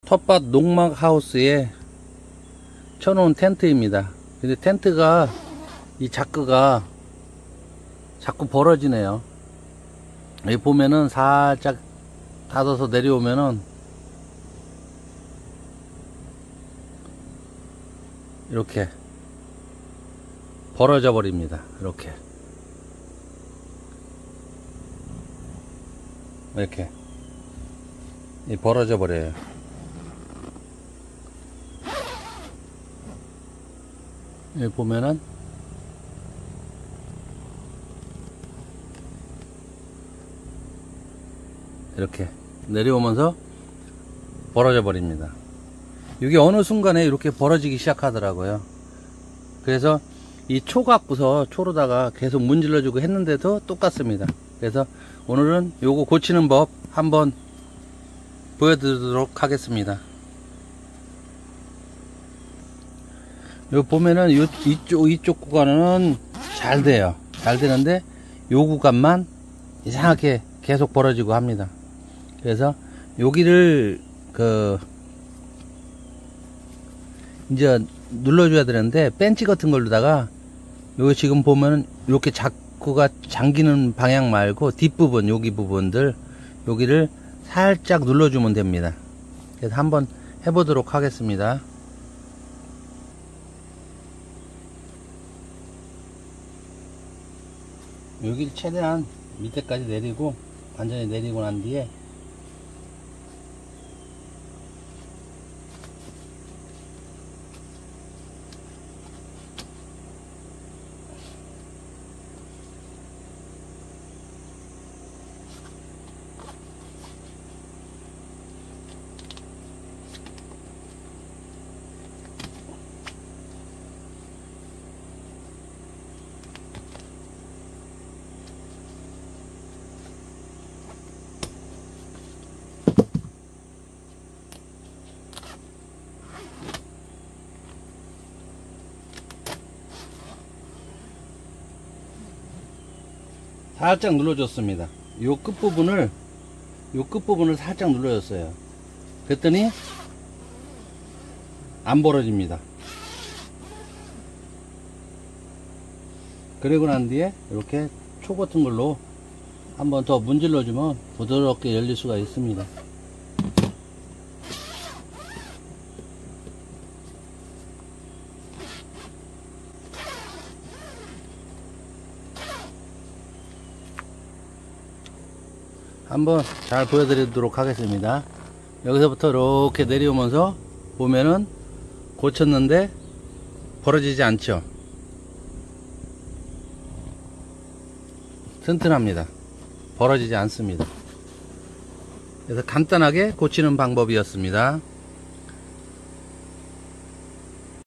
텃밭 농막 하우스에 쳐놓은 텐트입니다. 근데 텐트가 이 자크가 자꾸 벌어지네요. 여기 보면은 살짝 닫아서 내려오면은 이렇게 벌어져 버립니다. 이렇게 벌어져 버려요. 여기 보면은 이렇게 내려오면서 벌어져 버립니다. 이게 어느 순간에 이렇게 벌어지기 시작하더라고요. 그래서 이 초 갖고서 초로다가 계속 문질러 주고 했는데도 똑같습니다. 그래서 오늘은 요거 고치는 법 한번 보여드리도록 하겠습니다. 여기 보면은 이쪽 구간은 잘 돼요. 잘 되는데 요 구간만 이상하게 계속 벌어지고 합니다. 그래서 여기를 이제 눌러줘야 되는데 벤치 같은 걸로다가 여기 지금 보면은 이렇게 자꾸가 잠기는 방향 말고 뒷부분 여기 부분들 여기를 살짝 눌러주면 됩니다. 그래서 한번 해보도록 하겠습니다. 여기를 최대한 밑에까지 내리고 완전히 내리고 난 뒤에 살짝 눌러줬습니다. 요 끝부분을 살짝 눌러줬어요. 그랬더니 안 벌어집니다. 그리고 난 뒤에 이렇게 초 같은 걸로 한번 더 문질러 주면 부드럽게 열릴 수가 있습니다. 한번 잘 보여드리도록 하겠습니다. 여기서부터 이렇게 내려오면서 보면은 고쳤는데 벌어지지 않죠. 튼튼합니다. 벌어지지 않습니다. 그래서 간단하게 고치는 방법이었습니다.